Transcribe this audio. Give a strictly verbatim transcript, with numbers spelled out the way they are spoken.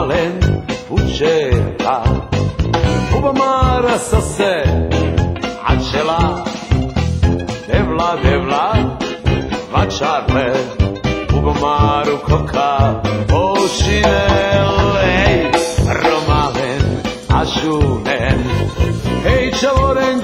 malen pučela Ubamara sa se Ačela Devla, devla Vačarle Ubamaru koka Ošinel Ej, romalen Ašunen Ej, čavoren